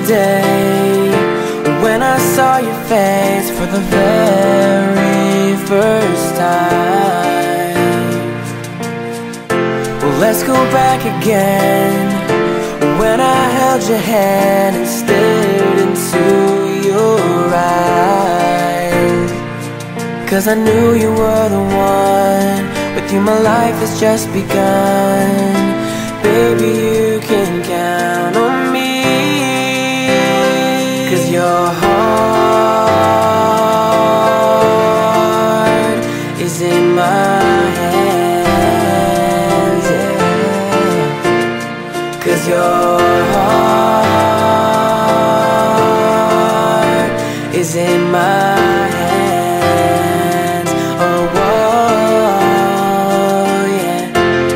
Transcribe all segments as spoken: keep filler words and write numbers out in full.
day when I saw your face for the very first time. Well, let's go back again, when I held your hand and stared into your eyes. Cause I knew you were the one, with you my life has just begun. Baby, you can count on me, cause your heart is in my hands, yeah. Cause your heart is in my hands. Oh, whoa, yeah.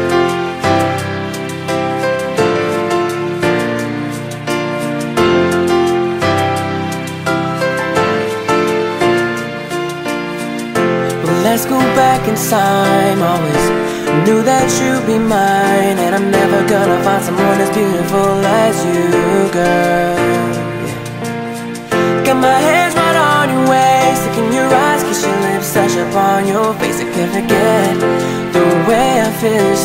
Well, let's go back in time. Always knew that you'd be mine, and I'm never gonna find someone as beautiful as you, girl. Got my hands right on your waist, look in your eyes, kiss your lips, touch upon your face. I can't forget the way I feel your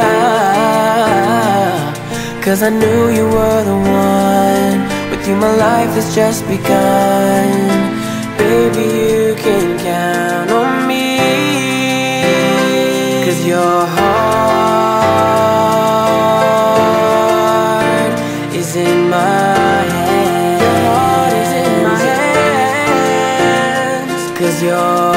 smile. Cause I knew you were the one, with you my life has just begun. Baby, you can count on me, cause your heart is in my hands. Cause you're